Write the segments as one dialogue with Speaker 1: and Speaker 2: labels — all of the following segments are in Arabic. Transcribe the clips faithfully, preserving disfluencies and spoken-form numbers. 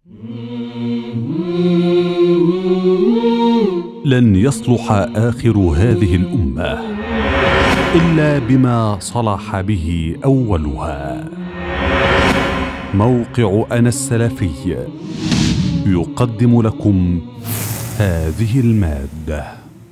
Speaker 1: لن يصلح آخر هذه الأمة إلا بما صلح به أولها. موقع أنا السلفي يقدم لكم هذه المادة.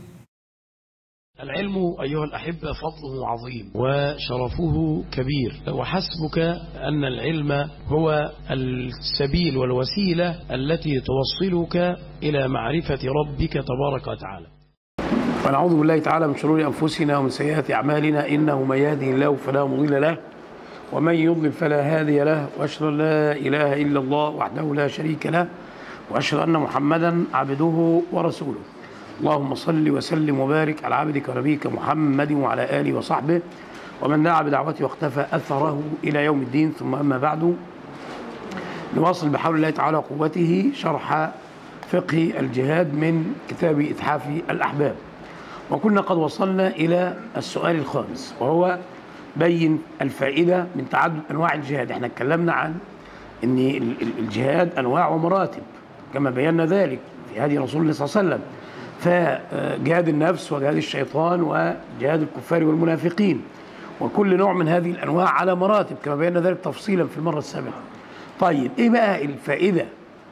Speaker 2: العلم أيها الأحبة فضله عظيم وشرفه كبير، وحسبك أن العلم هو السبيل والوسيلة التي توصلك إلى معرفة ربك تبارك وتعالى. ونعوذ بالله تعالى من شرور أنفسنا ومن سيئات أعمالنا، إنه من يهده الله فلا مضل له ومن يضلل فلا هادي له، وأشهد أن لا إله إلا الله وحده لا شريك له، وأشهد أن محمدا عبده ورسوله. اللهم صل وسلم وبارك على عبدك ونبيك محمد وعلى آله وصحبه ومن دعا بدعوته واختفى أثره إلى يوم الدين. ثم أما بعد، نواصل بحول الله تعالى وقوته شرح فقه الجهاد من كتاب إتحاف الأحباب، وكنا قد وصلنا إلى السؤال الخامس، وهو بين الفائدة من تعدد أنواع الجهاد. احنا اتكلمنا عن أن الجهاد أنواع ومراتب كما بينا ذلك في هدي رسول الله صلى الله عليه وسلم، فجهاد النفس وجهاد الشيطان وجهاد الكفار والمنافقين، وكل نوع من هذه الأنواع على مراتب كما بينا ذلك تفصيلا في المرة السابقة. طيب إيه بقى الفائدة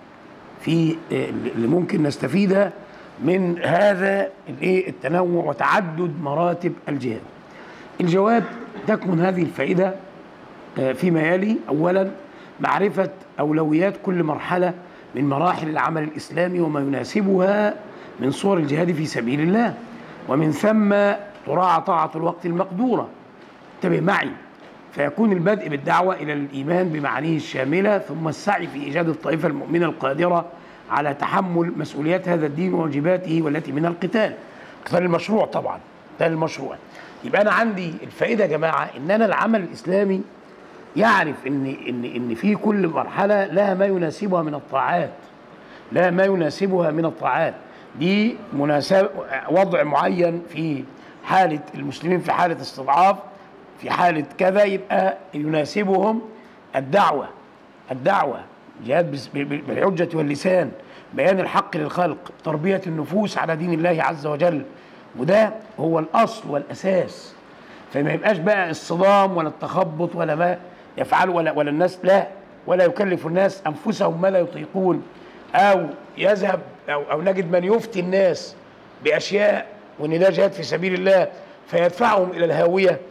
Speaker 2: في اللي ممكن نستفيدها من هذا التنوع وتعدد مراتب الجهاد؟ الجواب: تكمن هذه الفائدة فيما يلي. أولا، معرفة أولويات كل مرحلة من مراحل العمل الإسلامي وما يناسبها من صور الجهاد في سبيل الله، ومن ثم تراعى طاعة الوقت المقدورة. انتبه معي، فيكون البدء بالدعوة إلى الإيمان بمعانيه الشاملة، ثم السعي في إيجاد الطائفة المؤمنة القادرة على تحمل مسؤوليات هذا الدين وواجباته والتي منها القتال. قتال المشروع طبعا، قتال المشروع. يبقى أنا عندي الفائدة يا جماعة إن أنا العمل الإسلامي يعرف إن إن إن في كل مرحلة لها ما يناسبها من الطاعات، لها ما يناسبها من الطاعات. دي مناسب وضع معين في حالة المسلمين، في حالة استضعاف، في حالة كذا، يبقى يناسبهم الدعوة الدعوة جهاد بالحجة واللسان، بيان الحق للخلق، تربية النفوس على دين الله عز وجل، وده هو الأصل والأساس. فما يبقاش بقى الصدام ولا التخبط ولا ما يفعل ولا ولا الناس لا ولا يكلف الناس أنفسهم ما لا يطيقون، أو يذهب أو, أو نجد من يفتي الناس بأشياء وإن ده جهاد في سبيل الله فيدفعهم إلى الهاوية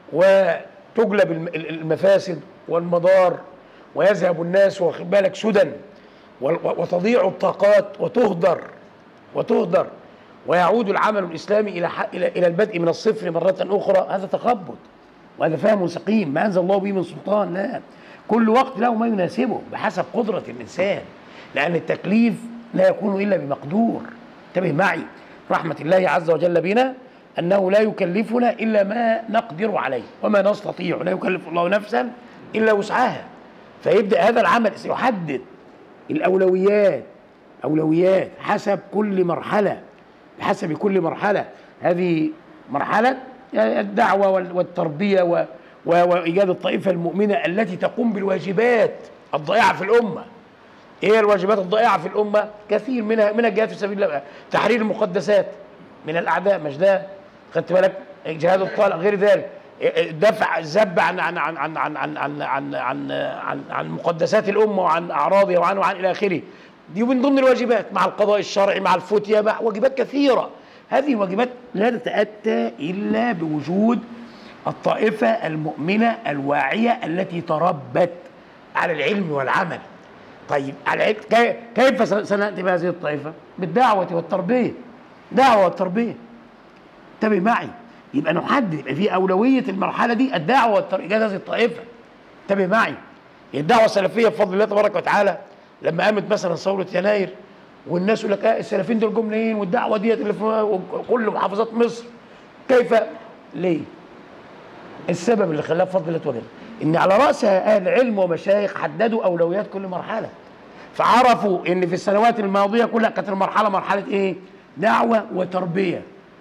Speaker 2: وتجلب المفاسد والمضار، ويذهب الناس واخد بالك سدى، وتضيع الطاقات وتهدر وتهدر ويعود العمل الإسلامي إلى إلى إلى البدء من الصفر مرة أخرى. هذا تخبط وهذا فهم سقيم ما أنزل الله به من سلطان. لا، كل وقت له ما يناسبه بحسب قدرة الإنسان، لأن التكليف لا يكون إلا بمقدور. انتبه معي، رحمة الله عز وجل بنا أنه لا يكلفنا إلا ما نقدر عليه وما نستطيع، لا يكلف الله نفسا إلا وسعها. فيبدأ هذا العمل يحدد الأولويات، أولويات حسب كل مرحلة، بحسب كل مرحلة. هذه مرحلة الدعوة والتربية وإيجاد الطائفة المؤمنة التي تقوم بالواجبات الضائعة في الأمة. ايه الواجبات الضائعة في الأمة؟ كثير منها من الجهاد في سبيل الله، تحرير المقدسات من الأعداء، مش ده خدت بالك؟ جهاد الطالق، غير ذلك دفع الذب عن عن عن عن عن عن عن عن عن عن عن مقدسات الأمة وعن أعراضها وعن وعن إلى آخره. دي من ضمن الواجبات، مع القضاء الشرعي، مع الفتية، مع واجبات كثيرة. هذه واجبات لا تتأتى إلا بوجود الطائفة المؤمنة الواعية التي تربت على العلم والعمل. طيب كيف سنأتي بهذه الطائفة؟ بالدعوة والتربية، دعوة والتربية. انتبه معي، يبقى نحدد، يبقى في أولوية المرحلة دي الدعوة والتربية، إيجاد هذه الطائفة. انتبه معي، الدعوة السلفية بفضل الله تبارك وتعالى لما قامت مثلا ثورة يناير والناس يقول لك اه السلفيين دول جم منين والدعوة ديت اللي في كل محافظات مصر، كيف؟ ليه؟ السبب اللي خلاه بفضل الله وجل ان على رأسها اهل علم ومشايخ حددوا اولويات كل مرحلة، فعرفوا ان في السنوات الماضية كلها كانت المرحلة مرحلة ايه؟ دعوة وتربية،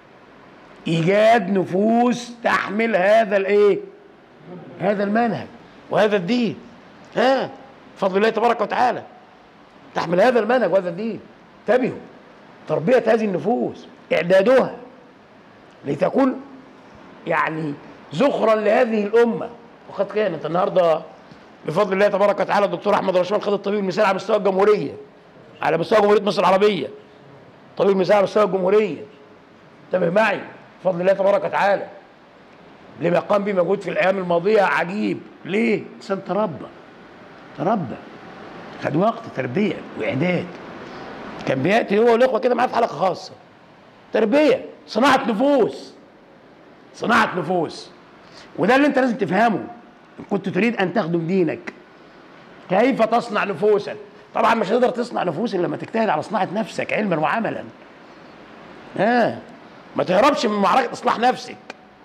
Speaker 2: ايجاد نفوس تحمل هذا الايه؟ هذا المنهج وهذا الدين. ها بفضل الله تبارك وتعالى.
Speaker 3: تحمل هذا المنهج وهذا الدين. انتبهوا، تربية هذه النفوس، إعدادها لتكون يعني ذخرا لهذه الأمة. وقد كانت النهارده بفضل الله تبارك وتعالى الدكتور أحمد رشوان خد الطبيب المثالي على مستوى الجمهورية، على مستوى جمهورية مصر العربية، طبيب مثالي على مستوى الجمهورية. انتبه معي، بفضل الله تبارك وتعالى لما قام به مجهود في الأيام الماضية عجيب. ليه؟ إنسان تربى تربى خد وقت تربية وإعداد. كان بيأتي هو والإخوة كده معاه في حلقة خاصة تربية، صناعة نفوس، صناعة نفوس. وده اللي أنت لازم تفهمه إن كنت تريد أن تخدم دينك. كيف تصنع نفوسا؟ طبعا مش هتقدر تصنع نفوس إلا لما تجتهد على صناعة نفسك علما وعملا. آه ما تهربش من معركة إصلاح نفسك،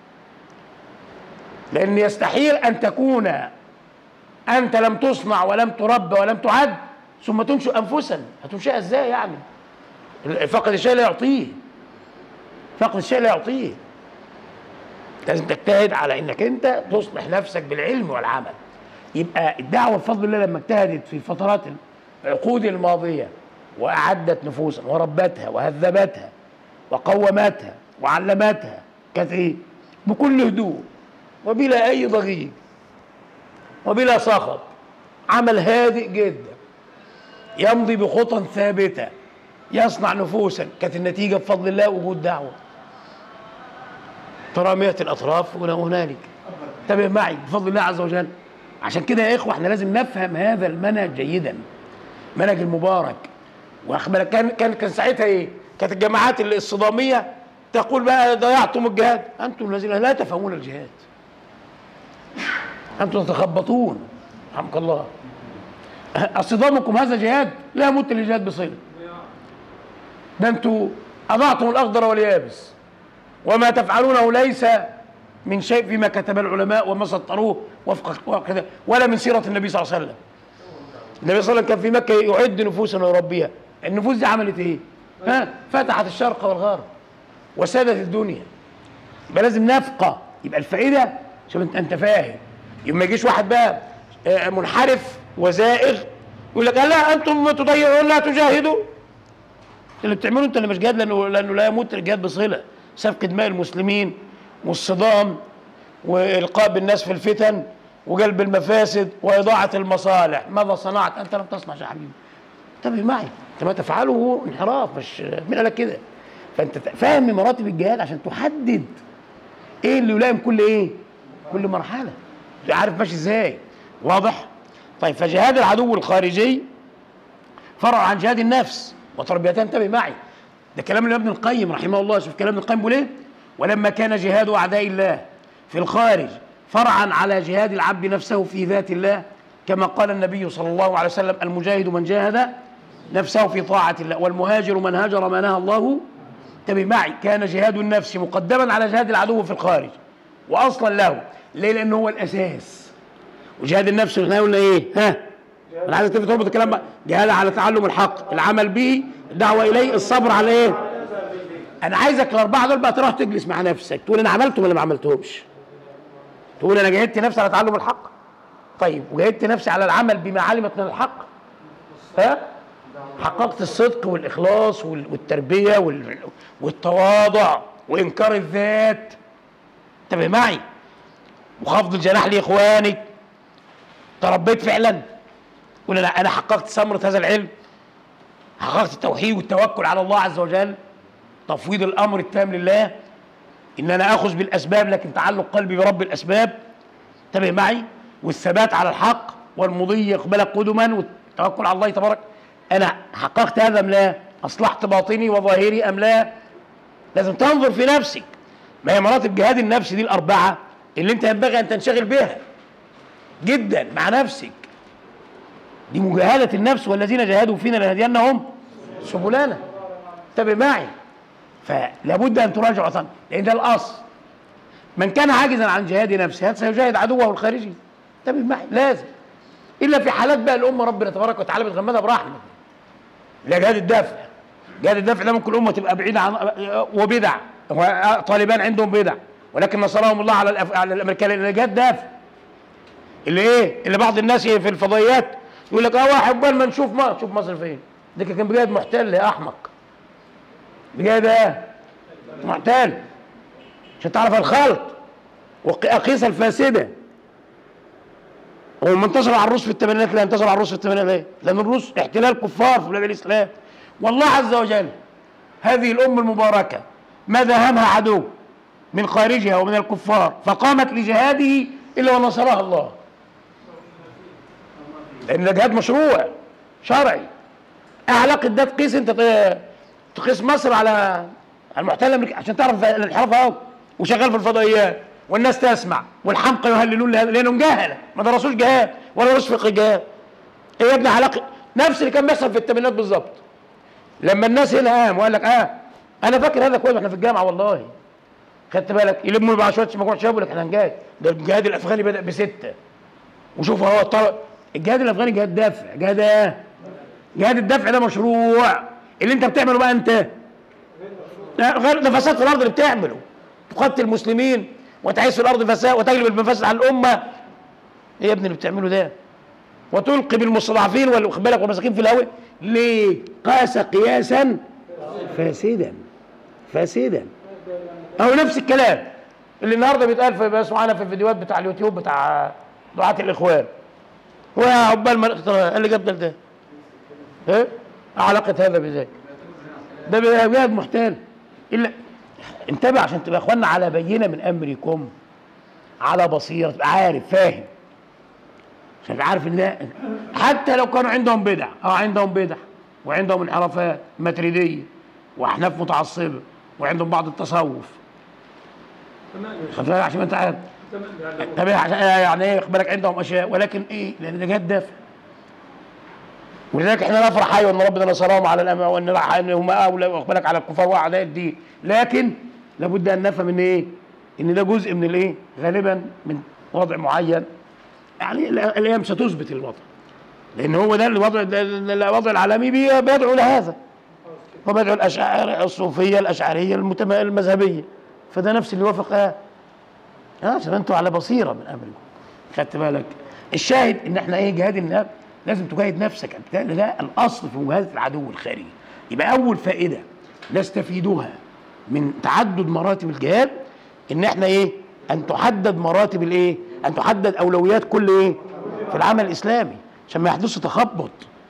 Speaker 3: لأن يستحيل أن تكون أنت لم تصنع ولم تربى ولم تعد ثم تنشئ أنفسا. هتنشئها إزاي يعني؟ فقد الشيء لا يعطيه، فقد الشيء لا يعطيه. لازم تجتهد على انك انت تصلح نفسك بالعلم والعمل. يبقى الدعوه بفضل الله لما اجتهدت في فترات العقود الماضيه واعدت نفوسا وربتها وهذبتها وقومتها وعلمتها، كانت ايه؟ بكل هدوء وبلا اي ضغيط وبلا صخب، عمل هادئ جدا يمضي بخطى ثابته يصنع نفوسا. كانت النتيجه بفضل الله وجود دعوه ترامية الأطراف هنا وهنالك. انتبه معي بفضل الله عز وجل. عشان كده يا إخوة احنا لازم نفهم هذا المنهج جيدا، منهج المبارك. واخبرك كان كان كان ساعتها إيه؟ كانت الجماعات الصدامية تقول بقى ضيعتم الجهاد. أنتم الذين لا تفهمون الجهاد، أنتم تتخبطون رحمك الله. اصطدامكم هذا جهاد؟ لا يمت للجهاد بصلة. ده أنتم أضعتم الأخضر واليابس، وما تفعلونه ليس من شيء فيما كتب العلماء وما سطروه وفق كذا، ولا من سيرة النبي صلى الله عليه وسلم. النبي صلى الله عليه وسلم كان في مكة يعد نفوسا ويربيها. النفوس دي عملت ايه؟ ها؟ فتحت الشرق والغرب وسادت الدنيا. يبقى لازم نفقه، يبقى الفائدة شوف انت انت فاهم. يوم ما يجيش واحد بقى منحرف وزائغ يقول لك لا انتم تضيعون لا تجاهدوا. اللي بتعمله انت اللي مش جهاد، لانه لانه لا يموت الجهاد بصلة. سفك دماء المسلمين والصدام والقاء بالناس في الفتن وجلب المفاسد واضاعه المصالح. ماذا صنعت؟ انت لم تصنع يا حبيبي. انتبه معي، انت ما تفعله انحراف، مش مين قال لك كده؟ فانت فاهم مراتب الجهاد عشان تحدد ايه اللي يلائم كل ايه؟ كل مرحله. عارف ماشي ازاي؟ واضح؟ طيب فجهاد العدو الخارجي فرع عن جهاد النفس وتربيتها. انتبه معي، ده كلام ابن القيم رحمه الله. شوف كلام ابن القيم بيقول ايه؟ ولما كان جهاد اعداء الله في الخارج فرعا على جهاد العبد نفسه في ذات الله، كما قال النبي صلى الله عليه وسلم: المجاهد من جاهد نفسه في طاعة الله، والمهاجر من هاجر ما نهى الله. انتبه معي، كان جهاد النفس مقدما على جهاد العدو في الخارج واصلا له. ليه؟ لانه هو الاساس. وجهاد النفس احنا قلنا ايه؟ ها؟ انا عايزك تربط الكلام بقى. جهاد على تعلم الحق، العمل به، الدعوه اليه، الصبر على ايه؟ انا عايزك الاربعه دول بقى تروح تجلس مع نفسك تقول انا عملتهم ولا ما عملتهمش. تقول انا جاهدت نفسي على تعلم الحق، طيب وجاهدت نفسي على العمل بما علمت من الحق، ها؟ حققت الصدق والاخلاص والتربيه والتواضع وانكار الذات. انتبه معي، وخفض الجناح لاخوانك. تربيت فعلا؟ قول انا انا حققت ثمره هذا العلم، حققت التوحيد والتوكل على الله عز وجل، تفويض الامر التام لله، ان انا اخذ بالاسباب لكن تعلق قلبي برب الاسباب. انتبه معي، والثبات على الحق والمضي يقبلك قدما والتوكل على الله تبارك. انا حققت هذا ام لا؟ اصلحت باطني وظاهري ام لا؟ لازم تنظر في نفسك. ما هي مراتب جهاد النفس دي الاربعه اللي انت ينبغي ان تنشغل بها جدا مع نفسك. دي مجاهده النفس، والذين جاهدوا فينا لنهدينهم سبلنا. انتبه معي، فلا بد ان تراجع وطن، لان ده الاصل. من كان عاجزا عن جهاد نفسه سيجاهد عدوه الخارجي. انتبه معي، لازم، الا في حالات بقى الامه ربنا تبارك وتعالى بتغمدها برحمه. لا جهاد الدفع، جهاد الدفع ده ممكن الامه تبقى بعيده عن وبدع، طالبان عندهم بدع ولكن نصرهم الله على على الامريكان. لان جهاد دافع اللي ايه؟ اللي بعض الناس في الفضائيات يقول لك اه واحد قبل ما نشوف مصر. شوف مصر فين؟ ده كان بجد محتل يا احمق. بجد ايه؟ محتل. عشان تعرف الخلط واقيسه الفاسده. هو انتصر على الروس في الثمانينات. لا انتصر على الروس في الثمانينات ليه؟ لان الروس احتلال كفار في بلاد الاسلام. والله عز وجل هذه الامه المباركه ما داهمها عدو من خارجها ومن الكفار فقامت لجهاده الا ونصرها الله. لان ده جهاد مشروع شرعي. اعلق ده تقيس انت تقيس مصر على المحتل الامريكي عشان تعرف الانحراف اهو وشغال في الفضائيات والناس تسمع والحمقى يهللون لهذا لانهم جهله ما درسوش جهاد ولا درسوا فقه جهاد. ايه يا ابني علاقه؟ نفس اللي كان بيحصل في الثمانينات بالظبط. لما الناس هنا قام وقال لك اه انا فاكر هذا كويس احنا في الجامعه والله. خدت بالك يلموا مع شويه مجموعه شباب يقول لك احنا هنجاهد. ده الجهاد الافغاني بدا بسته. وشوف هو طلع الجهاد الافغاني جهاد دفع. جهاد ايه؟ جهاد الدفع ده مشروع. اللي انت بتعمله بقى انت غير ده فساد في الارض اللي بتعمله. تقتل المسلمين وتعيش في الارض فساد وتجلب المفاسد على الامه. ايه يا ابني اللي بتعمله ده؟ وتلقي بالمستضعفين واخد بالك والمساكين في الهواء. ليه؟ قاس قياسا فاسدا فاسدا. او نفس الكلام اللي النهارده بيتقال في بس معانا في الفيديوهات بتاع اليوتيوب بتاع دعاة الاخوان. وعقبال ما الاختراع اللي جاب ده ايه؟ علاقه هذا بذاك؟ ده جهاد محتال. الا انتبه عشان تبقى اخواننا على بينه من امركم على بصيره تبقى عارف فاهم. عشان عارف ان ده حتى لو كانوا عندهم بدع اه عندهم بدع وعندهم انحرافات ماتريديه واحناف متعصبه وعندهم بعض التصوف. تمام عشان انت عارف. طب يعني ايه خد بالك عندهم اشياء ولكن ايه؟ لان ده جهاد دافع. ولذلك احنا نفرح ايوه ان ربنا نصرهم على الامه وان راح ان هم واخد بالك على الكفار واعداء الدين. لكن لابد ان نفهم ان ايه؟ ان ده جزء من الايه؟ غالبا من وضع معين. يعني الايام ستثبت الوضع. لان هو ده الوضع الوضع العالمي بيدعو لهذا. وبيدعو الاشاعره الصوفيه الاشعريه المذهبيه. فده نفس اللي وافق اه عشان انتوا على بصيره من امركم. خدت بالك؟ الشاهد ان احنا ايه؟ جهاد النفس لازم تجاهد نفسك. ده الاصل في مجاهده العدو الخارجي. يبقى اول فائده نستفيدها من تعدد مراتب الجهاد ان احنا ايه؟ ان تحدد مراتب الايه؟ ان تحدد اولويات كل ايه؟ في العمل الاسلامي عشان ما يحدثش تخبط.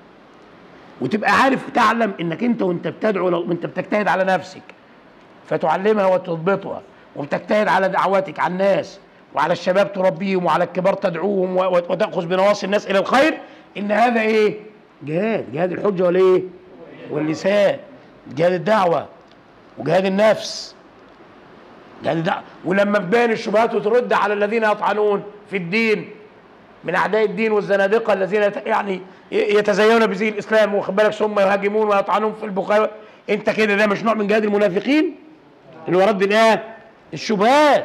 Speaker 3: وتبقى عارف تعلم انك انت وانت بتدعو وانت بتجتهد على نفسك فتعلمها وتضبطها وبتجتهد على دعواتك على الناس وعلى الشباب تربيهم وعلى الكبار تدعوهم وتأخذ بنواصي الناس الى الخير. ان هذا ايه؟ جهاد. جهاد الحجه والايه؟ واللسان. جهاد الدعوه وجهاد النفس. جهاد الدعوه. ولما تبان الشبهات وترد على الذين يطعنون في الدين من اعداء الدين والزنادقه الذين يعني يتزينون بزي الاسلام واخد بالك ثم يهاجمون ويطعنون في البخاري. انت كده ده مش نوع من جهاد المنافقين اللي هو رد الايه؟ الشبهات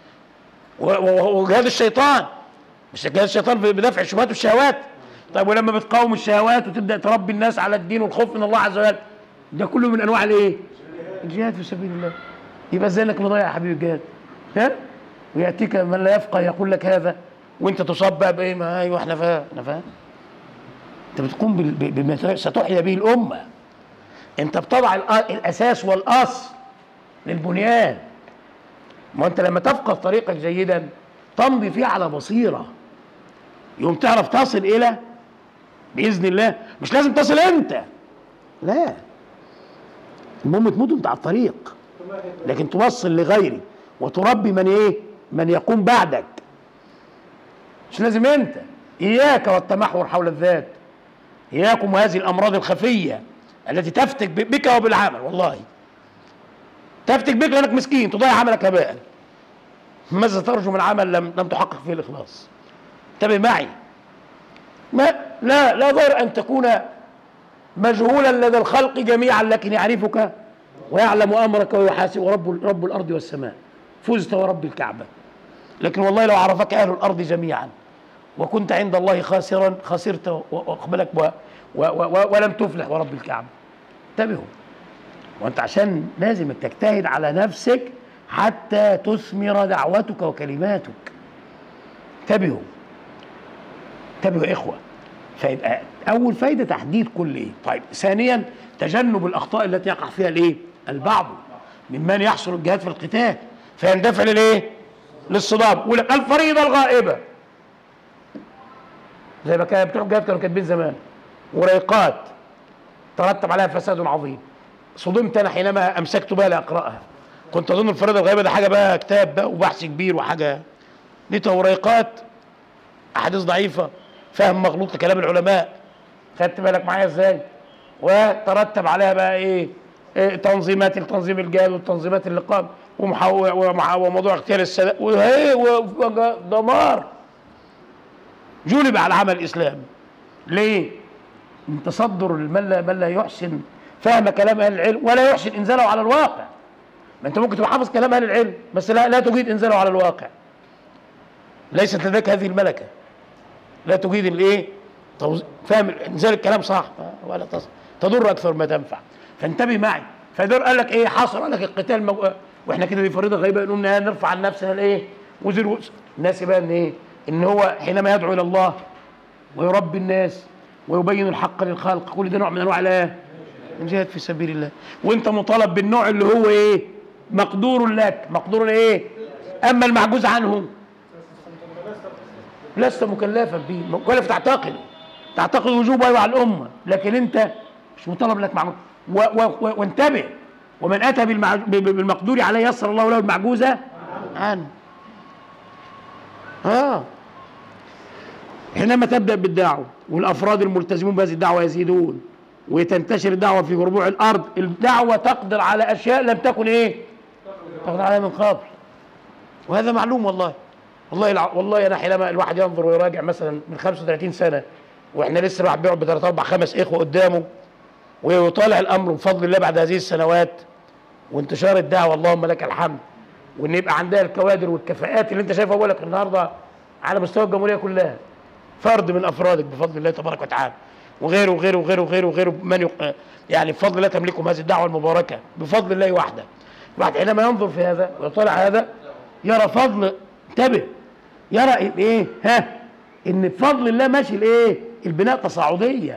Speaker 3: وجهاد الشيطان. مش جهاد الشيطان بدفع الشبهات والشهوات. طيب ولما بتقاوم الشهوات وتبدا تربي الناس على الدين والخوف من الله عز وجل ده كله من انواع الايه؟ الجهاد في سبيل الله. يبقى ازاي انك مضيع يا حبيبي الجهاد؟ ها؟ وياتيك من لا يفقه يقول لك هذا وانت تصاب بقى بايه؟ ما ايوه احنا فاهم احنا فاهم. انت بتقوم بما ستحيا به الامه. انت بتضع الاساس والاصل للبنيان. ما انت لما تفقه طريقك جيدا تمضي فيه على بصيره يوم تعرف تصل الى باذن الله. مش لازم تصل انت لا المهم تموت انت على الطريق لكن توصل لغيري وتربي من ايه؟ من يقوم بعدك. مش لازم انت. اياك والتمحور حول الذات. اياكم وهذه الامراض الخفيه التي تفتك بك وبالعمل. والله تفتك بك لانك مسكين تضيع عملك هباء. ماذا ترجو من عمل لم لم تحقق فيه الاخلاص؟ انتبه معي. ما لا لا ضير ان تكون مجهولا لدى الخلق جميعا لكن يعرفك ويعلم امرك ويحاسب رب رب الارض والسماء. فزت ورب الكعبه. لكن والله لو عرفك اهل الارض جميعا وكنت عند الله خاسرا خسرت واقبلك ولم تفلح ورب الكعبه. انتبهوا. وانت عشان لازم تجتهد على نفسك حتى تثمر دعوتك وكلماتك. انتبهوا انتبهوا يا اخوه. فيبقى اول فايده تحديد كل ايه. طيب ثانيا تجنب الاخطاء التي يقع فيها الايه البعض ممن يحصل الجهاد في القتال فيندفع للايه للصدام. يقول لك الفريضه الغائبه زي ما كان بتوع الجهاد كانوا كاتبين زمان، وريقات ترتب عليها فساد عظيم. صدمت انا حينما امسكت بها لاقراها، كنت اظن الفريضه الغائبه ده حاجه بقى كتاب بقى وبحث كبير وحاجه، لقيتها وريقات احاديث ضعيفه فهم مغلوط لكلام العلماء. خدت بالك معايا ازاي؟ وترتب عليها بقى ايه, إيه تنظيمات التنظيم الجهاد والتنظيمات اللقام وموضوع اغتيال السادات ودمار جلب على عمل الاسلام. ليه؟ من تصدر من لا من لا يحسن فهم كلام اهل العلم ولا يحسن انزاله على الواقع. ما انت ممكن تبقى حافظ كلام اهل العلم بس لا لا تجيد انزاله على الواقع. ليست لديك هذه الملكه. لا تجيد الايه؟ فاهم انزال الكلام صح ولا تصح. تضر اكثر ما تنفع. فانتبه معي. فدول قال لك ايه؟ حصر قال لك القتال مو... واحنا كده دي فريضه غيبه نقوم نرفع عن نفسنا الايه؟ وزر وزر. الناس يبقى ان ايه؟ ان هو حينما يدعو الى الله ويربي الناس ويبين الحق للخلق كل ده نوع من انواع الايه؟ الجهاد في سبيل الله. وانت مطالب بالنوع اللي هو ايه؟ مقدور لك، مقدور ايه؟ اما المعجوز عنه لست مكلفا به، مكلف تعتقد تعتقد وجوبه على الامه، لكن انت مش مطالب لك معجوز. وانتبه ومن اتى بالمقدور عليه يسر الله له المعجوزه عنه. اه حينما تبدا بالدعوه والافراد الملتزمون بهذه الدعوه يزيدون وتنتشر الدعوه في ربوع الارض، الدعوه تقدر على اشياء لم تكن ايه؟ تقدر عليها من قبل. وهذا معلوم والله. والله والله انا حينما الواحد ينظر ويراجع مثلا من خمسة وثلاثين سنه واحنا لسه الواحد بيقعد بثلاث اربع خمس اخوه قدامه ويطالع الامر بفضل الله بعد هذه السنوات وانتشار الدعوه اللهم لك الحمد، وان يبقى عندها الكوادر والكفاءات اللي انت شايفها بقول لك النهارده على مستوى الجمهوريه كلها فرد من افرادك بفضل الله تبارك وتعالى وغيره وغيره وغيره وغيره وغيره من يق... يعني بفضل الله تملكهم هذه الدعوه المباركه بفضل الله وحده. الواحد حينما ينظر في هذا ويطالع هذا يرى فضل، انتبه، يرى ايه؟ ها ان بفضل الله ماشي الايه؟ البناء تصاعديا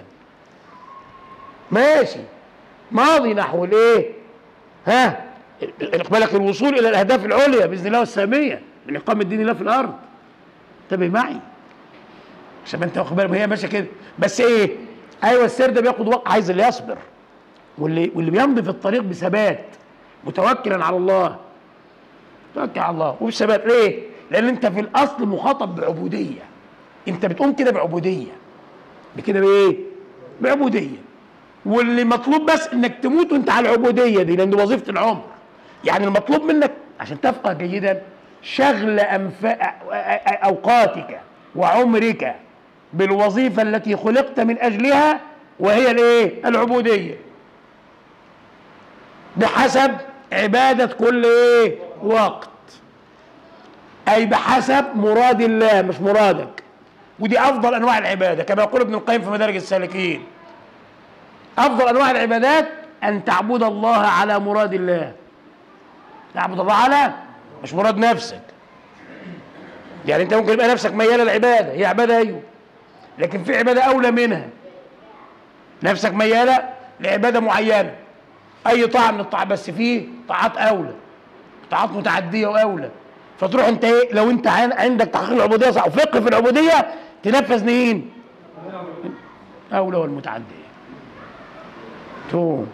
Speaker 3: ماشي ماضي نحو الايه؟ ها اقبالك الوصول الى الاهداف العليا باذن الله والساميه من اقامه دين الله في الارض. انتبه معي عشان انت واخد بالك هي ماشيه كده. بس ايه؟ ايوه السير ده بياخد وقت، عايز اللي يصبر واللي واللي بيمضي في الطريق بثبات متوكلا على الله. توكل على الله وبثبات. ليه؟ لان انت في الاصل مخاطب بعبوديه. انت بتقوم كده بعبوديه بكده بايه؟ بعبوديه. واللي مطلوب بس انك تموت وانت على العبوديه دي لان دي وظيفه العمر. يعني المطلوب منك عشان تفقه جيدا شغل أنف... اوقاتك وعمرك بالوظيفه التي خلقت من اجلها وهي الايه؟ العبوديه. بحسب عباده كل ايه؟ وقت. اي بحسب مراد الله مش مرادك. ودي افضل انواع العباده كما يقول ابن القيم في مدارج السالكين. افضل انواع العبادات ان تعبد الله على مراد الله. تعبد الله على مش مراد نفسك. يعني انت ممكن يبقى نفسك مياله للعباده، هي عباده ايوه، لكن في عباده اولى منها. نفسك مياله لعباده معينه، اي طاعه من الطاعات، بس فيه طاعات اولى، طاعات متعديه واولى. فتروح انت ايه؟ لو انت عندك تحقيق العبوديه صح وفقه في العبوديه تنفذ مين؟ اولى والمتعديه. تقوم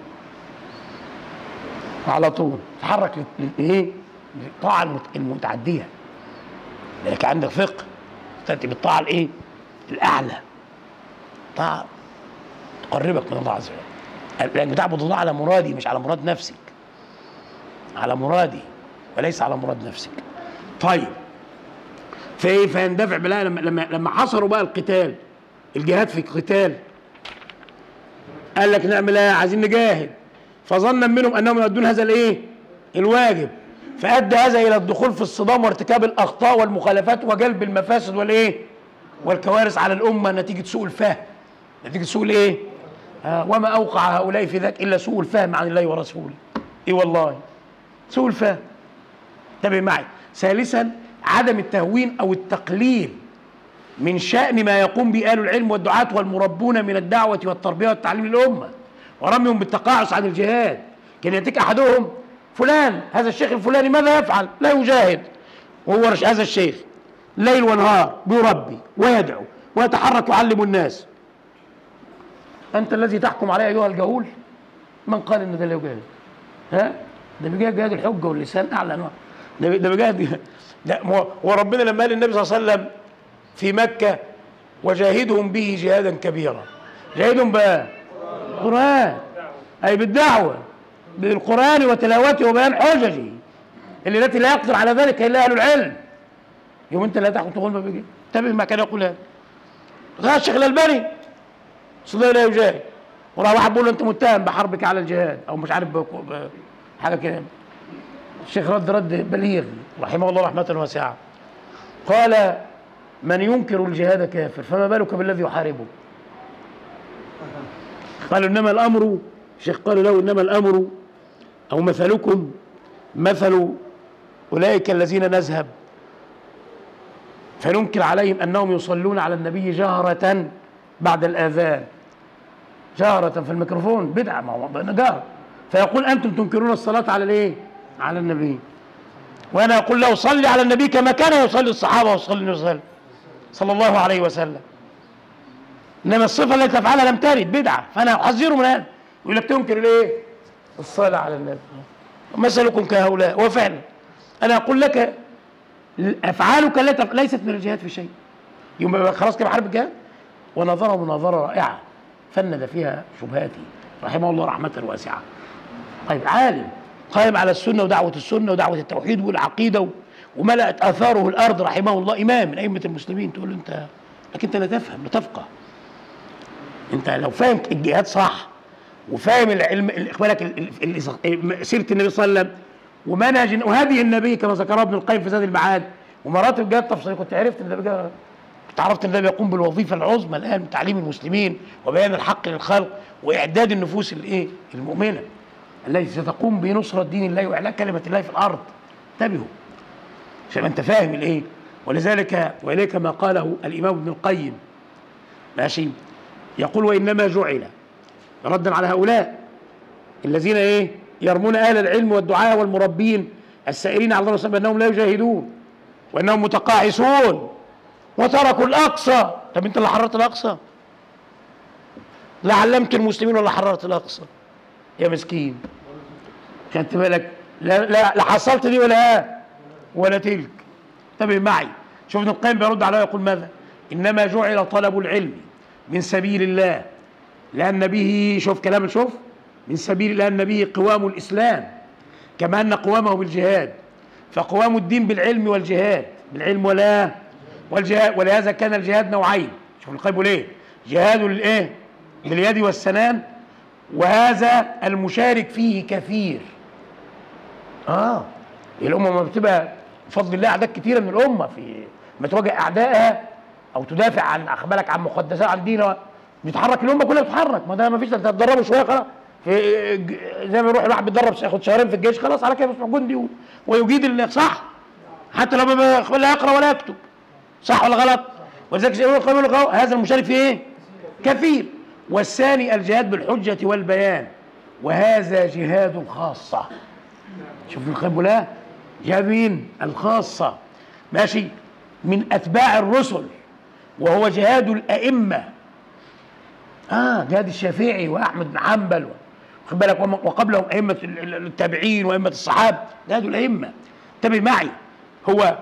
Speaker 3: على طول تحرك للايه؟ للطاعه المتعديه. لكن عندك فقه تاتي بالطاعه الايه؟ الاعلى. طاعه تقربك من الله عز وجل. لان بتعبد الله على مرادي مش على مراد نفسك. على مرادي وليس على مراد نفسك. طيب فايه؟ فيندفع بلا لما لما لما حصروا بقى القتال الجهاد في القتال قال لك نعمل ايه؟ عايزين نجاهد. فظنا منهم انهم يؤدون هذا الايه؟ الواجب. فادى هذا الى الدخول في الصدام وارتكاب الاخطاء والمخالفات وجلب المفاسد والايه؟ والكوارث على الامه نتيجه سوء الفهم. نتيجه سوء الايه؟ آه وما اوقع هؤلاء في ذاك الا سوء الفهم عن الله ورسوله. ايه والله سوء الفهم. انتبه معي. ثالثا عدم التهوين او التقليل من شأن ما يقوم به أهل العلم والدعاة والمربون من الدعوة والتربية والتعليم للأمة ورميهم بالتقاعس عن الجهاد. كان يأتيك أحدهم فلان هذا الشيخ الفلاني ماذا يفعل؟ لا يجاهد، وهو هذا الشيخ ليل ونهار بيربي ويدعو ويتحرك يعلم الناس. أنت الذي تحكم عليه أيها الجهول؟ من قال إن ده لا يجاهد؟ ها؟ ده بيجاهد جهاد الحجة واللسان أعلى أنواع. ده ده بيجاهد ده. وربنا لما قال للنبي صلى الله عليه وسلم في مكة وجاهدهم به جهادا كبيرا، جاهدهم بقى القرآن، أي بالدعوة بالقرآن وتلاوته وبيان حججه اللي التي لا يقدر على ذلك إلا أهل العلم. يوم أنت لا تحكم تقول ما بيجي. انتبه ما كان يقول هذا. هذا الشيخ الألباني صلى لا يجاهد، وراح واحد بيقول له أنت متهم بحربك على الجهاد أو مش عارف حاجة كده. الشيخ رد رد بليغ رحمه الله رحمة واسعة، قال من ينكر الجهاد كافر، فما بالك بالذي يحاربه؟ قالوا إنما الأمر، الشيخ قال له إنما الأمر أو مثلكم مثل أولئك الذين نذهب فننكر عليهم أنهم يصلون على النبي جهرة بعد الآذان، جهرة في الميكروفون بدعة، ما هو جهر، فيقول أنتم تنكرون الصلاة على الإيه؟ على النبي، وأنا أقول له صلي على النبي كما كان يصلي الصحابة وصلى النبي صلى صلى الله عليه وسلم. إنما الصفة التي تفعلها لم ترد بدعة، فأنا أحذره من هذا. يقول لك تنكر الإيه؟ الصلاة على النبي. مثلكم كهؤلاء. وفعلا أنا أقول لك أفعالك ليست من الجهاد في شيء. يوم خلاص كده حرب الجهاد. ونظره مناظرة رائعة فند فيها شبهاته رحمه الله رحمة واسعة. طيب عالم قائم على السنة ودعوة السنة ودعوة التوحيد والعقيدة وملأت آثاره الأرض رحمه الله، إمام من أئمة المسلمين، تقول له أنت لكن أنت لا تفهم لا تفقه. أنت لو فاهم الجهاد صح وفاهم العلم بالك سيرة النبي صلى الله عليه وسلم ومنهج وهدي النبي كما ذكره ابن القيم في زاد المعاد ومراتب الجهاد تفصيل، كنت عرفت ان النبي كنت عرفت ان النبي يقوم بالوظيفه العظمى الان من تعليم المسلمين وبيان الحق للخلق واعداد النفوس الايه؟ المؤمنه التي ستقوم بنصره دين الله واعلاء كلمه الله في الارض. انتبهوا عشان انت فاهم الايه؟ ولذلك واليك ما قاله الامام ابن القيم ماشي، يقول وانما جعل ردا على هؤلاء الذين ايه؟ يرمون اهل العلم والدعاء والمربين السائرين على الله وسلم انهم لا يجاهدون وانهم متقاعسون وتركوا الاقصى. طب انت اللي حررت الاقصى؟ لا علمت المسلمين ولا حررت الاقصى يا مسكين. خدت بالك؟ لا لا لا حصلت دي ولا ولا تلك. انتبه معي. شوف ابن القيم بيرد عليه يقول ماذا؟ انما جعل طلب العلم من سبيل الله لان به، شوف كلام، شوف من سبيل لأن به قوام الإسلام كما أن قوامه بالجهاد، فقوام الدين بالعلم والجهاد، بالعلم ولا والجهاد. ولهذا كان الجهاد نوعين. شوف القيم ليه؟ جهاد الايه؟ باليد والسنان، وهذا المشارك فيه كثير. اه الأمة ما بتبقى بفضل الله أعداد كثيرة من الأمة في ما تواجه أعدائها أو تدافع عن أخبارك عن مقدسات عن دينها، بيتحرك الأمة كلها بتتحرك. ما ده ما فيش، انت تتدربوا شوية خلاص، في زي ما يروح الواحد بيتدرب ياخد شهرين في الجيش خلاص على كده يصبح جندي ويجيد اللي صح، حتى لو لا يقرا ولا يكتب، صح ولا غلط؟ ولذلك يقول هذا المشارك في ايه؟ كثير. والثاني الجهاد بالحجه والبيان، وهذا جهاد الخاصه. شوف القيم لا جهاد مين؟ الخاصه ماشي، من اتباع الرسل، وهو جهاد الائمه. اه جهاد الشافعي واحمد بن حنبل خد بالك وقبلهم ائمه التابعين وائمه الصحابه، جهاد الائمه. انتبه معي. هو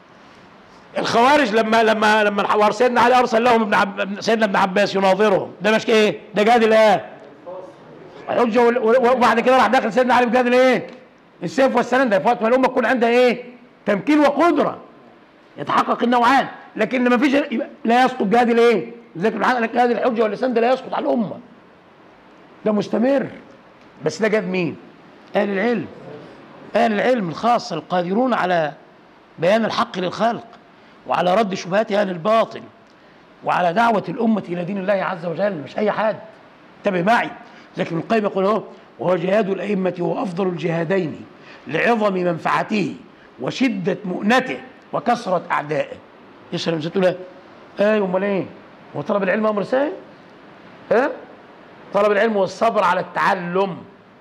Speaker 3: الخوارج لما لما لما سيدنا علي ارسل لهم ابن عب... سيدنا ابن عباس يناظرهم، ده مش ايه؟ ده جهاد الايه؟ الحجه. وبعد كده راح داخل سيدنا علي بجهاد الايه؟ السيف والسنان. ده فوات ما الامه تكون عندها ايه؟ تمكين وقدره يتحقق النوعان، لكن ما فيش لا يسقط جهاد الايه؟ لذلك جهاد الحجه واللسان ده لا يسقط على الامه، ده مستمر. بس ده جهاد مين؟ اهل العلم، اهل العلم الخاصه القادرون على بيان الحق للخلق وعلى رد شبهات اهل الباطل وعلى دعوه الامه الى دين الله عز وجل، مش اي حد. انتبه معي. لكن ابن القيم يقول اهو وهو جهاد الائمه هو افضل الجهادين لعظم منفعته وشده مؤنته وكثره اعدائه. يسلم ستقول ايوه امال ايه؟ هو طلب العلم امر سهل؟ ها؟ طلب العلم والصبر على التعلم.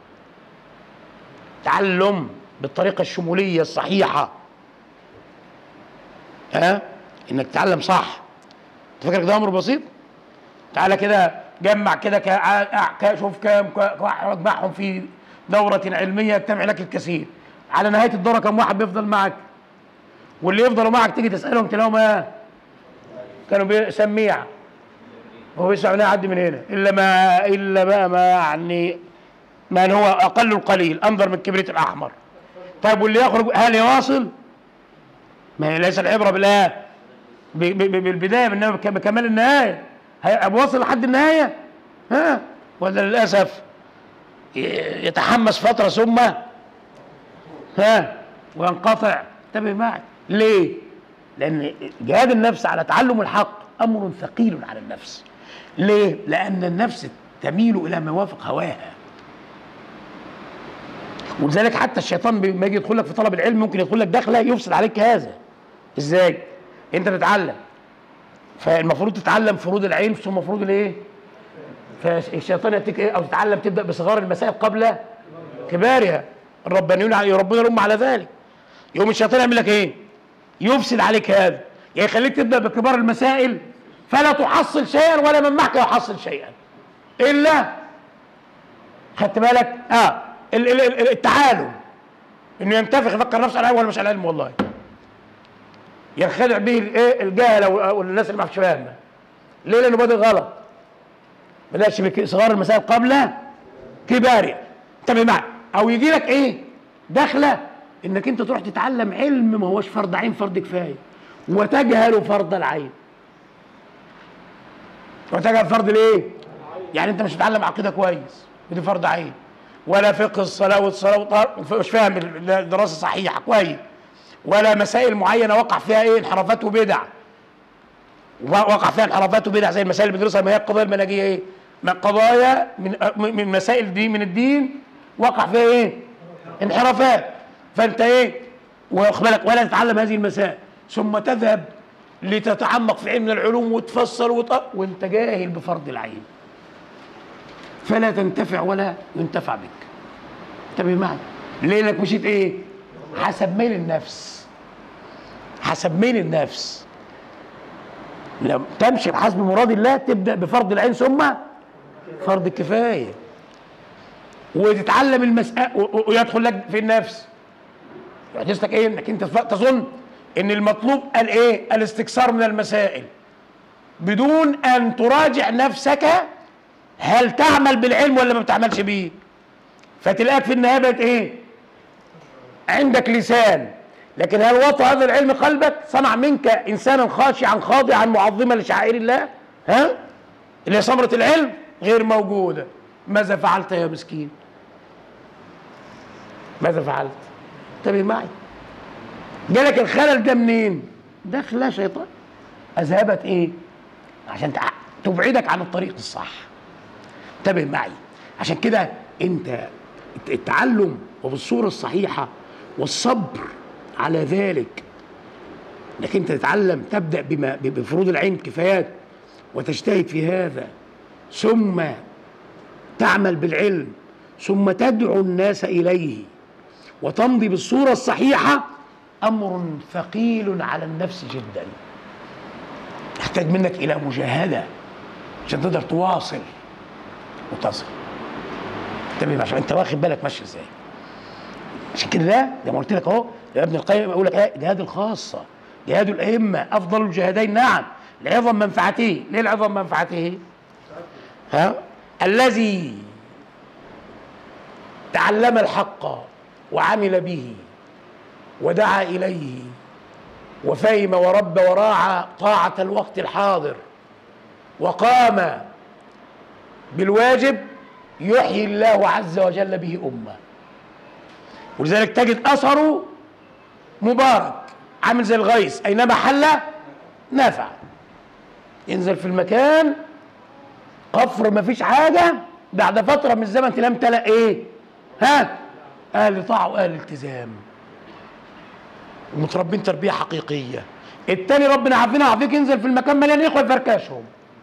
Speaker 3: تعلم بالطريقه الشموليه الصحيحه. ها؟ انك تتعلم صح. انت فاكر ده امر بسيط؟ تعالى كده جمع كده ك... شوف كام واحد معهم في دوره علميه يجتمع لك الكثير. على نهايه الدوره كم واحد بيفضل معك؟ واللي يفضلوا معك تيجي تسالهم تلاقيهم ايه؟ كانوا سميع. هو بيسمع منها يعدي من هنا الا ما الا بقى ما يعني من هو اقل القليل انظر من الكبريت الاحمر. طيب واللي يخرج هل يواصل؟ ما ليس العبره بالآه بالبدايه انما بكمال النهايه. واصل لحد النهايه؟ ها؟ ولا للاسف يتحمس فتره ثم ها وينقطع. انتبه معي. ليه؟ لان جهاد النفس على تعلم الحق امر ثقيل على النفس. ليه؟ لان النفس تميل الى ما يوافق هواها. ولذلك حتى الشيطان لما يجي يدخل لك في طلب العلم ممكن يدخل لك دخله يفسد عليك هذا. ازاي؟ انت تتعلم فالمفروض تتعلم فروض العلم ثم فروض الايه؟ فالشيطان ياتيك ايه؟ او تتعلم تبدا بصغار المسائل قبل كبارها. الربانيون يربون الامه على ذلك. يقوم الشيطان يعمل لك ايه؟ يفسد عليك هذا، يعني يخليك تبدا بكبار المسائل فلا تحصل شيئا ولا من معك يحصل شيئا الا خدت بالك؟ اه التعالم انه ينتفخ يفكر نفسه على العلم ولا مش على العلم. والله ينخدع به الايه؟ الجهله والناس اللي ما فيش فاهمه. ليه؟ لانه بادئ غلط. ما بداش بصغار المسائل قبل كبارها. انتبه معي. او يجي لك ايه؟ داخله انك انت تروح تتعلم علم ما هوش فرض عين فرض كفايه وتجهل فرض العين. وتجهل فرض الايه؟ يعني انت مش هتتعلم عقيده كويس ودي فرض عين، ولا فقه الصلاه والصلاه مش فاهم الدراسه صحيحه كويس، ولا مسائل معينه وقع فيها ايه؟ انحرافات وبدع. وقع فيها انحرافات وبدع زي المسائل اللي بندرسها. ما هي القضايا المنهجيه ايه؟ من قضايا من من مسائل دي من الدين وقع فيها ايه؟ انحرافات. فانت ايه؟ واخد بالك؟ ولا تتعلم هذه المسائل ثم تذهب لتتعمق في علم العلوم وتفصل وت... وانت جاهل بفرض العين. فلا تنتفع ولا ينتفع بك. انتبه معي. ليه؟ لانك مشيت ايه؟ حسب ميل النفس. حسب ميل النفس. لما تمشي بحسب مراد الله تبدا بفرض العين ثم فرض الكفايه. وتتعلم المسألة ويدخل لك في النفس. يحدث لك ايه؟ انك انت تظن ان المطلوب قال ايه؟ الاستكثار من المسائل بدون ان تراجع نفسك هل تعمل بالعلم ولا ما بتعملش بيه. فتلاقيك في النهايه بقت ايه؟ عندك لسان، لكن هل وطى هذا العلم قلبك؟ صنع منك انسانا خاشعا خاضعا معظما لشعائر الله؟ ها؟ اللي هي ثمره العلم غير موجوده. ماذا فعلت يا مسكين؟ ماذا فعلت؟ انتبه معي. جالك الخلل ده منين؟ داخله شيطان. اذهبت ايه؟ عشان تبعدك عن الطريق الصح. انتبه معي. عشان كده انت التعلم وبالصوره الصحيحه والصبر على ذلك، انك انت تتعلم تبدا بما بفروض العين كفايات وتجتهد في هذا ثم تعمل بالعلم ثم تدعو الناس اليه وتمضي بالصوره الصحيحه امر ثقيل على النفس جدا. يحتاج منك الى مجاهده عشان تقدر تواصل وتصل. انتبه عشان انت واخد بالك ماشي ازاي. عشان كده ده زي ما قلت لك اهو يا ابن القيم يقول لك ايه؟ جهاد الخاصه، جهاد الائمه افضل الجهادين. نعم لعظم منفعته. ليه لعظم منفعته؟ ها؟ الذي تعلم الحق وعمل به ودعا اليه وفهم ورب وراعى طاعه الوقت الحاضر وقام بالواجب يحيي الله عز وجل به امه. ولذلك تجد اثره مبارك عامل زي الغيث اينما حل نافع. ينزل في المكان قفر ما فيش حاجه، بعد فتره من الزمن تلاقي امتلأ ايه؟ ها؟ اهل طاعه واهل التزام ومتربين تربيه حقيقيه. التاني ربنا عافينا وعافيك ينزل في المكان مليان اخوه يفركشهم.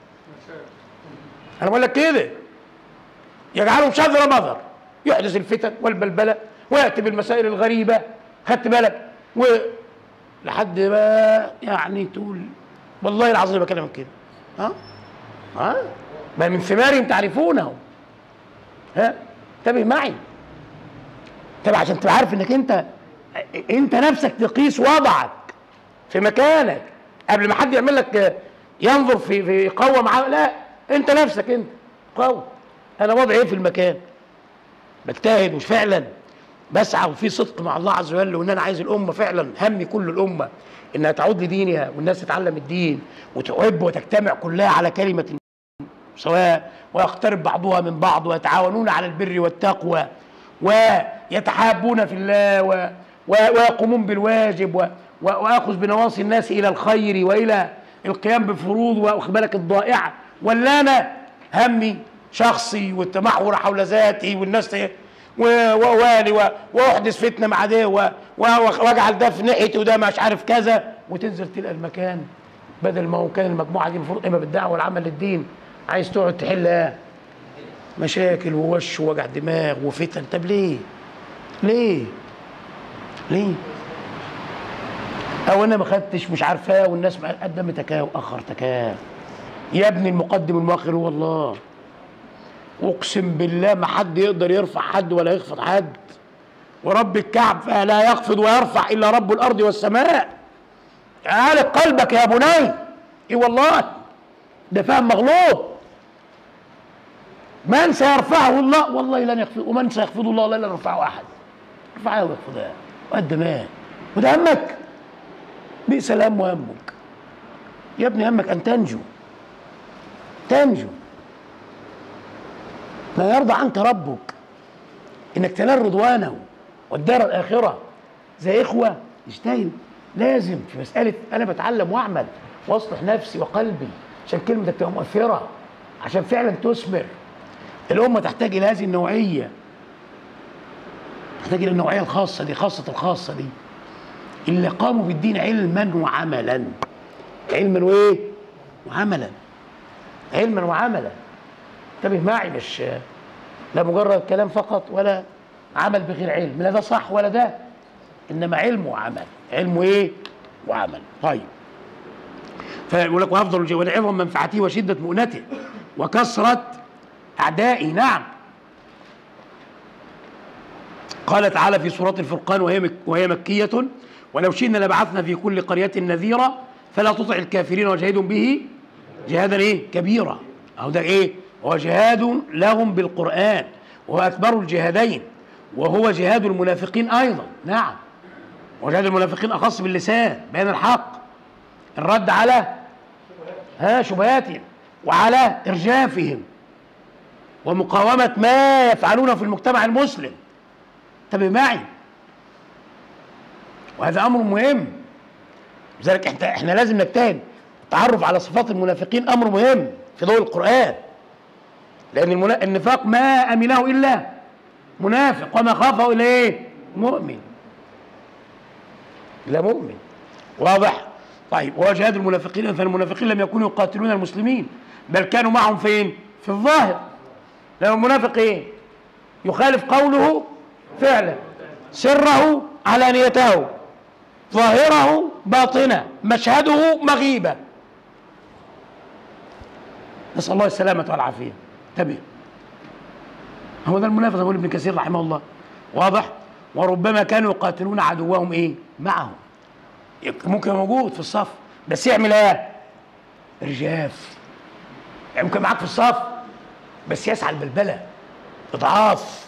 Speaker 3: انا بقول لك كده، يجعلهم شذر مذر، يحدث الفتن والبلبله وياتي بالمسائل الغريبه، خدت بالك؟ و لحد ما يعني تقول والله العظيم بكلمك كده. ها؟ ها؟ بل من ثمارهم تعرفونه. ها؟ انتبه معي. انتبه عشان تبقى عارف انك انت انت نفسك تقيس وضعك في مكانك قبل ما حد يعمل لك ينظر في في قوه معاه. لا، انت نفسك انت قوي. انا وضعي ايه في المكان؟ بجتهد مش فعلا بسعى وفي صدق مع الله عز وجل، وان انا عايز الامه فعلا، همي كل الامه انها تعود لدينها والناس تتعلم الدين وتحب وتجتمع كلها على كلمه سواء، ويقترب بعضها من بعض ويتعاونون على البر والتقوى ويتحابون في الله و... و... ويقومون بالواجب و... و... واخذ بنواصي الناس الى الخير والى القيام بفروض واخد بالك الضائعه. ولا انا همي شخصي والتمحور حول ذاتي والناس ووالي واحدث فتنه مع ده واجعل ده في ناحيتي وده مش عارف كذا، وتنزل تلقى المكان بدل ما هو كان المجموعه دي المفروض قايمه بالدعوه والعمل للدين، عايز تقعد تحل مشاكل ووش ووجع دماغ وفتن. طب ليه؟ ليه؟ ليه؟ او انا ما خدتش مش عارفاه والناس قدمت اهو واخرت اهو. يا ابني المقدم المؤخر هو الله. اقسم بالله ما حد يقدر يرفع حد ولا يخفض حد، ورب الكعب لا يخفض ويرفع الا رب الارض والسماء. عالق قلبك يا بني. اي والله ده فهم مغلوط. من سيرفعه الله والله لن يخفضه، ومن سيخفضه الله لن يرفعه احد. ارفعها ويخفضها وقد ما وده همك. بئس الهم همك يا ابني. همك ان تنجو تنجو لا يرضى عنك ربك، انك تنال رضوانه والدار الاخره. زي اخوه يجتهد لازم في مساله انا بتعلم واعمل واصلح نفسي وقلبي عشان كلمتك تبقى مؤثره، عشان فعلا تثمر. الامه تحتاج الى هذه النوعيه، تحتاج الى النوعيه الخاصه دي، خاصه الخاصه دي اللي قاموا بالدين علما وعملا. علما وايه؟ وعملا. علما وعملا. انتبه معي، مش لا مجرد كلام فقط ولا عمل بغير علم، لا ده صح ولا ده، انما علم وعمل. علم ايه؟ وعمل. طيب فيقول لك وافضل الجهاد ولعظم منفعته وشده مؤنته وكثره اعدائه. نعم. قال تعالى في سورة الفرقان وهي مك وهي مكية: ولو شئنا لبعثنا في كل قرية نذيرا فلا تطع الكافرين وجاهدهم به جهادا ايه؟ كبيرا. اهو ده ايه؟ هو جهاد لهم بالقرآن، وهو أكبر الجهادين، وهو جهاد المنافقين أيضا. نعم. وجهاد المنافقين أخص باللسان، بيان الحق، الرد على ها شبهاتهم وعلى إرجافهم ومقاومة ما يفعلونه في المجتمع المسلم. انتبه معي، وهذا أمر مهم. لذلك احنا احنا لازم نجتهد. التعرف على صفات المنافقين أمر مهم في ضوء القرآن، لأن النفاق ما أمنه إلا منافق، وما خافه إلا إيه؟ مؤمن. لا مؤمن. واضح؟ طيب وهو جهاد المنافقين، فالمنافقين لم يكونوا يقاتلون المسلمين بل كانوا معهم فين؟ في الظاهر. لأن المنافق إيه؟ يخالف قوله فعلا، سره علانيته، ظاهره باطنه، مشهده مغيبه. نسأل الله السلامة والعافية. انتبه، هو ده المنافق يقول ابن كثير رحمه الله. واضح؟ وربما كانوا يقاتلون عدوهم ايه؟ معهم. ممكن موجود في الصف بس يعمل ايه؟ ارجاف. يعني ممكن معاك في الصف بس يسعى البلبله، اضعاف.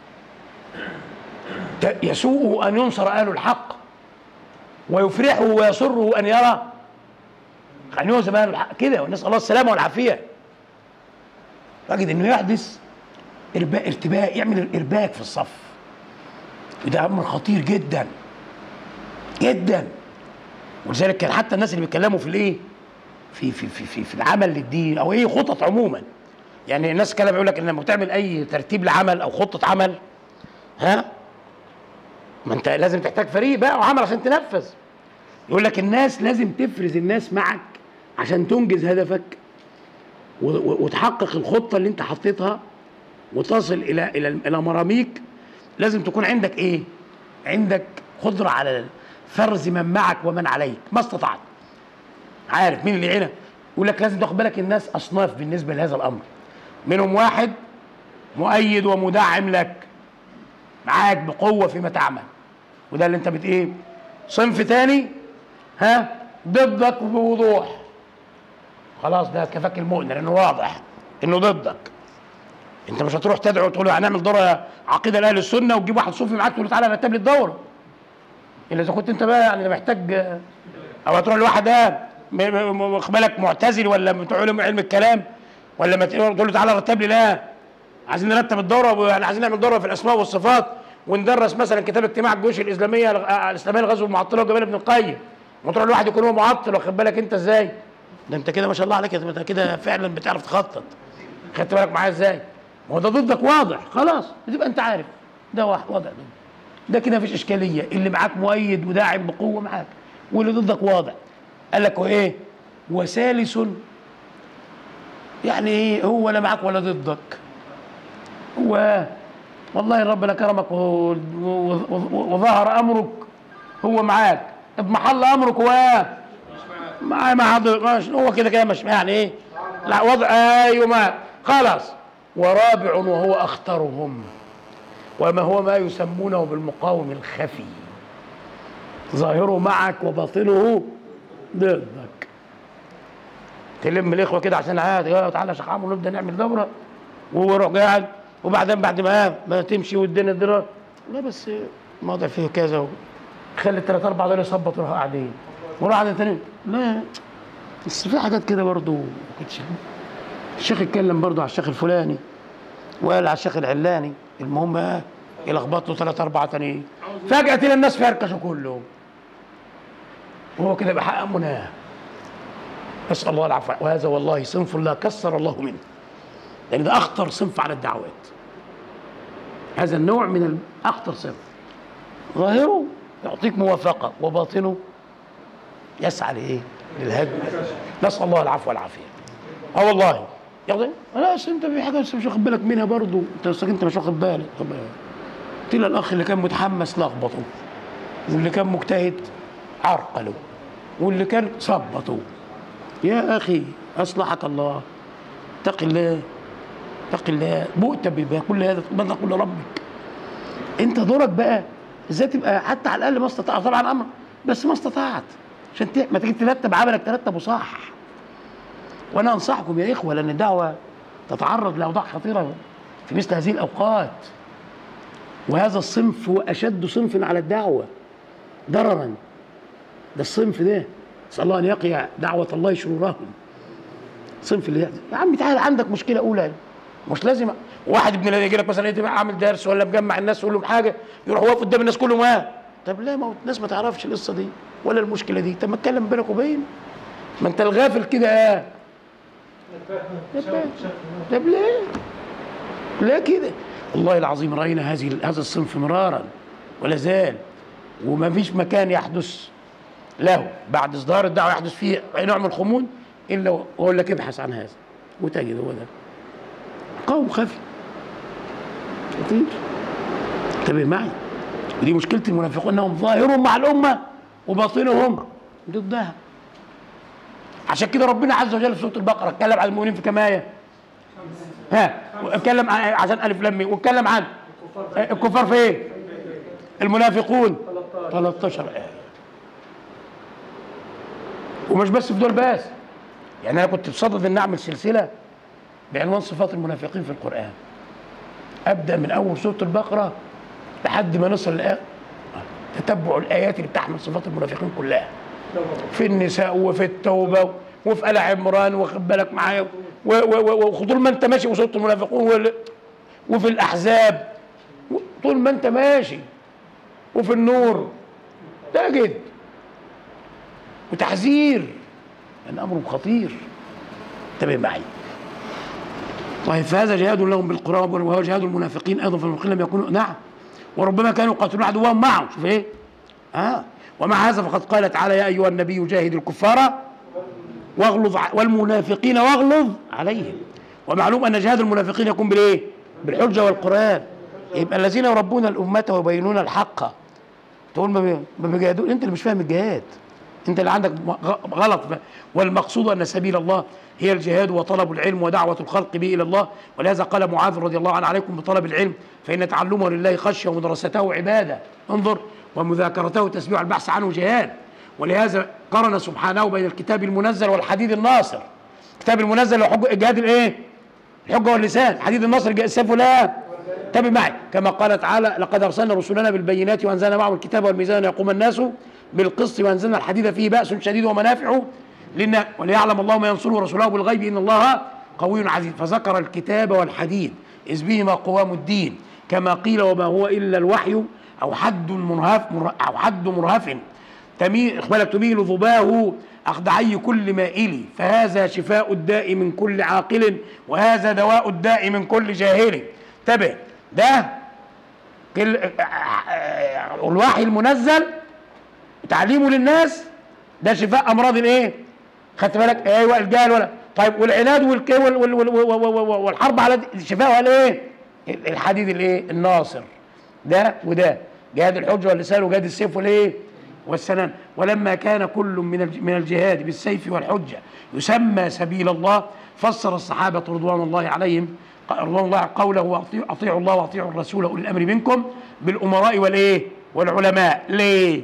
Speaker 3: يسوءه ان ينصر اهل الحق، ويفرحه ويسره ان يرى ان يهزم اهل الحق كده، ونسال الله السلامه والعافيه. تجد انه يحدث ارباك، ارتباك، يعمل ارباك في الصف، وده امر خطير جدا جدا. ولذلك كان حتى الناس اللي بيتكلموا في الايه؟ في في في في, في العمل للدين او ايه خطط عموما. يعني الناس كلام يقول لك ان لما بتعمل اي ترتيب لعمل او خطه عمل، ها؟ ما انت لازم تحتاج فريق بقى وعمل عشان تنفذ. يقول لك الناس لازم تفرز الناس معك عشان تنجز هدفك وتحقق الخطه اللي انت حطيتها وتصل الى الى الى مراميك. لازم تكون عندك ايه؟ عندك قدره على فرز من معك ومن عليك ما استطعت. عارف مين اللي عينك؟ يقول لك لازم تاخد بالك الناس اصناف بالنسبه لهذا الامر. منهم واحد مؤيد ومدعم لك معاك بقوه فيما تعمل، وده اللي انت بت ايه؟ صنف ثاني ها ضدك بوضوح. خلاص ده كفاك المؤمن لانه واضح انه ضدك. انت مش هتروح تدعو وتقول له هنعمل دوره عقيده لاهل السنه وتجيب واحد صوفي معاك تقول له تعالى رتب لي الدوره. الا اذا كنت انت بقى يعني محتاج، او هتروح لواحد ده واخد بالك معتزلي ولا بتوع علم الكلام، ولا ما تقول له تعالى رتب لي، لا عايزين نرتب الدوره، عايزين نعمل دوره في الاسماء والصفات وندرس مثلا كتاب اجتماع الجيوش الاسلاميه الاسلاميه لغزو المعطله وجمال ابن القيم، وتروح لواحد يكون هو معطل واخد بالك انت ازاي؟ ده انت كده ما شاء الله عليك، انت كده فعلا بتعرف تخطط. خدت بالك معايا ازاي؟ ما هو ده ضدك واضح، خلاص بتبقى انت عارف ده واحد واضح ده, ده كده مفيش اشكاليه. اللي معاك مؤيد وداعم بقوه معاك، واللي ضدك واضح. قال لك وايه؟ وثالث يعني ايه؟ هو ولا معاك ولا ضدك، هو والله ربنا كرمك وظهر امرك هو معاك، اضمحل امرك هو معاه مع هو كده كده مش يعني ايه؟ لا وضع ايوه ما خلاص. ورابع وهو اخطرهم وما هو ما يسمونه بالمقاوم الخفي، ظاهره معك وباطنه ضدك. تلم الاخوه كده عشان عادي تعالى يا شيخ عمرو نبدا نعمل دوره، وهو يروح قاعد، وبعدين بعد ما ما تمشي والدنيا الدرا لا بس الموضوع فيه كذا، خلي الثلاث اربع دول يصبطوا يروحوا قاعدين وراح قاعد تاني. لا بس في حاجات كده برضه الشيخ اتكلم برضه على الشيخ الفلاني وقال على الشيخ العلاني، المهم ايه يلخبط له ثلاث اربعه تانيين، فجاه تلاقي الناس فركشوا كلهم وهو كده بحق مناه. نسال الله العفو، وهذا والله صنف لا كسر الله منه، لان ده اخطر صنف على الدعوات. هذا النوع من اخطر صنف، ظاهره يعطيك موافقه وباطنه يسعى لايه؟ للهدم. نسال الله العفو والعافيه. اه والله ياخد لا اصل انت في حاجه مش واخد بالك منها برضه، انت انت مش واخد بالك. تلاقي الاخ اللي كان متحمس لخبطه، واللي كان مجتهد عرقله، واللي كان صبطه. يا اخي اصلحك الله، اتق الله اتق الله، بؤت بكل هذا ماذا تقول لربك؟ انت دورك بقى ازاي تبقى حتى على الاقل ما استطاعت، طبعا امر بس ما استطاعت، عشان ما تيجي ترتب عملك ترتبه صح. وانا انصحكم يا اخوه، لان الدعوه تتعرض لاوضاع خطيره في مثل هذه الاوقات، وهذا الصنف هو اشد صنف على الدعوه ضررا. ده الصنف ده نسال الله ان يقي دعوه الله شرورهم. صنف اللي يا عم تعالى عندك مشكله اولى، مش لازم واحد ابن الذي يجي لك مثلا يجي عامل درس ولا مجمع الناس يقول لهم حاجه يروح واقف قدام الناس كلهم ها. طب ليه؟ ما الناس ما تعرفش القصه دي ولا المشكله دي، طب ما اتكلم بينك وبين، ما انت الغافل كده اه. طب ليه؟ ليه كده؟ والله العظيم راينا هذه هذا الصنف مرارا ولا زال، وما فيش مكان يحدث له بعد اصدار الدعوه يحدث فيه اي نوع من الخمول الا واقول لك ابحث عن هذا وتجد هو ده قوم خفي خطير. انتبه معي، ودي مشكله المنافقون انهم ظاهرهم مع الامه وباطنهم ضدها. عشان كده ربنا عز وجل في سوره البقره اتكلم عن المؤمنين في كمايه ها، واتكلم عشان الف لام ميم، واتكلم عن الكفار في ايه؟ المنافقون ثلاثة عشر آية. ومش بس في دول بس، يعني انا كنت بصدد ان اعمل سلسله بعنوان صفات المنافقين في القران، ابدا من اول سوره البقره لحد ما نصل الآية تتبع الايات اللي بتحمل صفات المنافقين كلها، في النساء وفي التوبه وفي آل عمران، واخد بالك معايا، وطول ما انت ماشي وسوره المنافقون، وفي الاحزاب طول ما انت ماشي، وفي النور تجد، وتحذير ان امره خطير. انتبه معي. طيب فهذا جهاد لهم بالقراب، وهو جهاد المنافقين ايضا، فالمنافقين لم يكونوا نعم وربما كانوا يقاتلون عدوهم معهم. شوف ايه؟ اه ومع هذا فقد قال تعالى يا أيها النبي جاهد الكفار واغلظ والمنافقين واغلظ عليهم. ومعلوم أن جهاد المنافقين يكون بالإيه؟ بالحجة والقرآن. يبقى الذين يربون الأمة ويبينون الحق تقول ما بيجاهدون، أنت اللي مش فاهم الجهاد، أنت اللي عندك غلط. والمقصود أن سبيل الله هي الجهاد وطلب العلم ودعوة الخلق به إلى الله. ولهذا قال معاذ رضي الله عنه عليكم بطلب العلم فإن تعلمه لله خشية ومدرسته عبادة. انظر، ومذاكرته تسبيح البحث عنه جهاد. ولهذا قرن سبحانه بين الكتاب المنزل والحديد الناصر. الكتاب المنزل هو الجهاد الايه؟ الحجة واللسان. حديد الناصر السيف لا. انتبه معي، كما قال تعالى لقد ارسلنا رسلنا بالبينات وانزلنا معهم الكتاب والميزان يقوم الناس بالقسط وانزلنا الحديد فيه باس شديد ومنافع للناس وليعلم الله ما ينصره ورسوله بالغيب ان الله قوي عزيز. فذكر الكتاب والحديد اذ بهما قوام الدين كما قيل وما هو الا الوحي او حد مرهف او حد مرهف تميل ظباه أخدعي كل مائل فهذا شفاء الداء من كل عاقل وهذا دواء الداء من كل جاهل. انتبه، ده الوحي المنزل تعليمه للناس ده شفاء أمراض الايه؟ خدت بالك؟ ايوه الجهل ولا طيب، والعناد والحرب على شفاءها الايه؟ الحديد الايه؟ الناصر. ده وده جهاد الحجة واللسان وجهاد السيف والايه؟ والسنان. ولما كان كل من من الجهاد بالسيف والحجة يسمى سبيل الله فسر الصحابة رضوان الله عليهم رضوان الله قوله أطيعوا الله وأطيعوا الرسول أولي الأمر منكم بالأمراء والإيه؟ والعلماء. ليه؟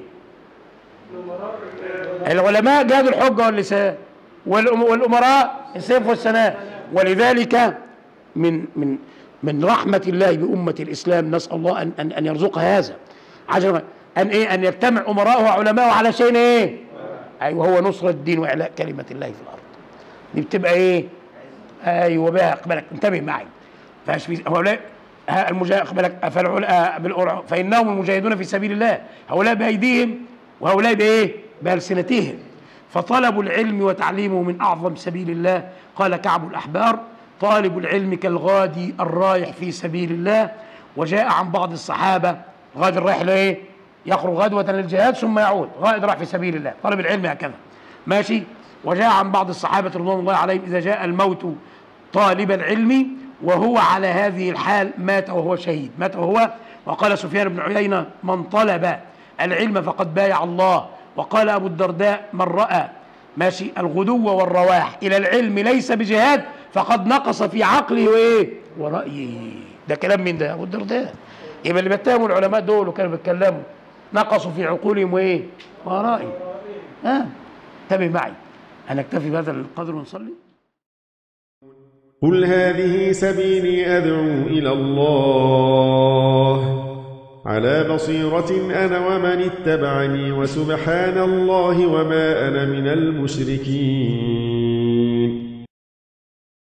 Speaker 3: العلماء جهاد الحجة واللسان والأمراء السيف والسنان. ولذلك من من من رحمة الله بأمة الإسلام نسأل الله أن أن, أن يرزق هذا عجبا أن إيه؟ أن يجتمع أمراءه وعلماءه على شيء إيه؟ أيوه هو نصرة الدين وإعلاء كلمة الله في الأرض. دي بتبقى إيه؟ أيوه بقى بالك انتبه معي. فاش في هؤلاء المجاهد بالك فإنهم المجاهدون في سبيل الله هؤلاء بأيديهم وهؤلاء بإيه؟ بألسنتهم. فطلب العلم وتعليمه من أعظم سبيل الله. قال كعب الأحبار طالب العلم كالغادي الرايح في سبيل الله. وجاء عن بعض الصحابة غادي الرايح لإيه؟ يخرج غدوة للجهاد ثم يعود غائد راح في سبيل الله. طالب العلم هكذا ماشي. وجاء عن بعض الصحابة رضوان الله عليهم إذا جاء الموت طالب العلم وهو على هذه الحال مات وهو شهيد. مات وهو وقال سفيان بن عيينة من طلب العلم فقد بايع الله. وقال أبو الدرداء من رأى ماشي الغدو والرواح إلى العلم ليس بجهاد فقد نقص في عقله وإيه؟ ورأيه. ده كلام من ده أبو الدرداء. يبقى اللي بيتهموا العلماء دول وكانوا بيتكلموا نقصوا في عقولهم وايه؟ ورائي. ها انتبه معي. هنكتفي بهذا القدر ونصلي.
Speaker 4: قل هذه سبيلي أدعو إلى الله على بصيرة أنا ومن اتبعني وسبحان الله وما أنا من المشركين.